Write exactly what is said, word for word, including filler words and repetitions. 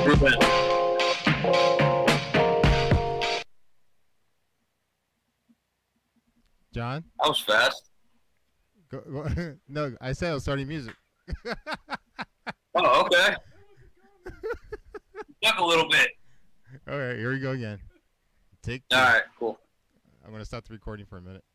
Ruben. John? That was fast. Go, go, no, I said I was starting music. Oh, okay. Stuck a little bit. All right, here we go again. Take two. All right, cool. I'm going to stop the recording for a minute.